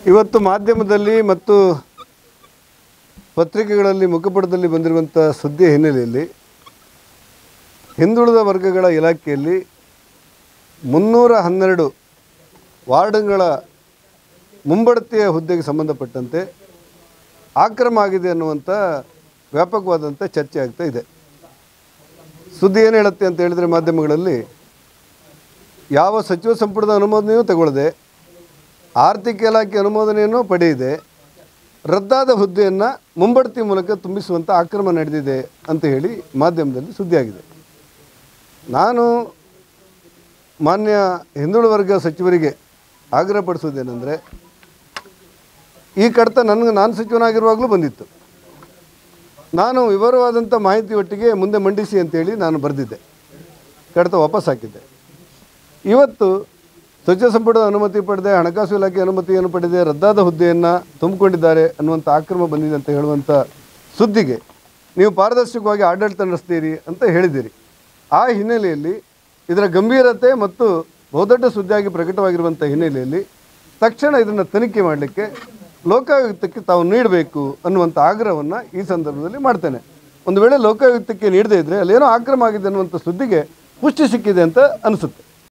ಇವತ್ತು ಮಾಧ್ಯಮದಲ್ಲಿ ಮತ್ತು ಪತ್ರಿಕೆಗಳಲ್ಲಿ ಮುಖಪುಟದಲ್ಲಿ ಬಂದಿರುವಂಥ ಸುದ್ದಿ ಹಿನ್ನೆಲೆಯಲ್ಲಿ ಹಿಂದುಳಿದ ವರ್ಗಗಳ ಇಲಾಖೆಯಲ್ಲಿ 312 ವಾರ್ಡ್ಗಳ ಮುಂಬಡ್ತಿಯ ಹುದ್ದೆಗೆ ಸಂಬಂಧಪಟ್ಟಂತೆ ಆಕ್ರಮ ಆಗಿದೆ ಅನ್ನುವಂಥ ವ್ಯಾಪಕವಾದಂಥ ಚರ್ಚೆ ಆಗ್ತಾ ಇದೆ. ಸುದ್ದಿ ಏನು ಹೇಳುತ್ತೆ ಅಂತ ಹೇಳಿದರೆ, ಮಾಧ್ಯಮಗಳಲ್ಲಿ ಯಾವ ಸಚಿವ ಸಂಪುಟದ ಅನುಮೋದನೆಯೂ ತಗೊಳ್ಳದೆ ಆರ್ಥಿಕ ಇಲಾಖೆ ಅನುಮೋದನೆಯನ್ನು ಪಡೆಯದೆ ರದ್ದಾದ ಹುದ್ದೆಯನ್ನು ಮುಂಬಡ್ತಿ ಮೂಲಕ ತುಂಬಿಸುವಂಥ ಆಕ್ರಮ ನಡೆದಿದೆ ಅಂತ ಹೇಳಿ ಮಾಧ್ಯಮದಲ್ಲಿ ಸುದ್ದಿಯಾಗಿದೆ. ನಾನು ಮಾನ್ಯ ಹಿಂದುಳಿದ ವರ್ಗ ಸಚಿವರಿಗೆ ಆಗ್ರಹಪಡಿಸೋದೇನೆಂದರೆ, ಈ ಕಡತ ನಾನು ಸಚಿವನಾಗಿರುವಾಗಲೂ ಬಂದಿತ್ತು. ನಾನು ವಿವರವಾದಂಥ ಮಾಹಿತಿ ಒಟ್ಟಿಗೆ ಮುಂದೆ ಮಂಡಿಸಿ ಅಂತೇಳಿ ನಾನು ಬರೆದಿದ್ದೆ, ಕಡತ ವಾಪಸ್ ಹಾಕಿದ್ದೆ. ಇವತ್ತು ಸಚಿವ ಸಂಪುಟದ ಅನುಮತಿ ಪಡೆದೆ, ಹಣಕಾಸು ಇಲಾಖೆ ಅನುಮತಿಯನ್ನು ಪಡೆದೆ ರದ್ದಾದ ಹುದ್ದೆಯನ್ನು ತುಂಬಿಕೊಂಡಿದ್ದಾರೆ ಅನ್ನುವಂಥ ಆಕ್ರಮ ಬಂದಿದೆ ಅಂತ ಹೇಳುವಂಥ ಸುದ್ದಿಗೆ ನೀವು ಪಾರದರ್ಶಕವಾಗಿ ಆಡಳಿತ ನಡೆಸ್ತೀರಿ ಅಂತ ಹೇಳಿದ್ದೀರಿ. ಆ ಹಿನ್ನೆಲೆಯಲ್ಲಿ ಇದರ ಗಂಭೀರತೆ ಮತ್ತು ಬಹುದೊಡ್ಡ ಸುದ್ದಿಯಾಗಿ ಪ್ರಕಟವಾಗಿರುವಂಥ ಹಿನ್ನೆಲೆಯಲ್ಲಿ ತಕ್ಷಣ ಇದನ್ನು ತನಿಖೆ ಮಾಡಲಿಕ್ಕೆ ಲೋಕಾಯುಕ್ತಕ್ಕೆ ತಾವು ನೀಡಬೇಕು ಅನ್ನುವಂಥ ಆಗ್ರಹವನ್ನು ಈ ಸಂದರ್ಭದಲ್ಲಿ ಮಾಡ್ತೇನೆ. ಒಂದು ವೇಳೆ ಲೋಕಾಯುಕ್ತಕ್ಕೆ ನೀಡದೇ ಇದ್ದರೆ ಅಲ್ಲೇನೋ ಆಕ್ರಮ ಆಗಿದೆ ಅನ್ನುವಂಥ ಸುದ್ದಿಗೆ ಪುಷ್ಟಿ ಸಿಕ್ಕಿದೆ ಅಂತ ಅನಿಸುತ್ತೆ.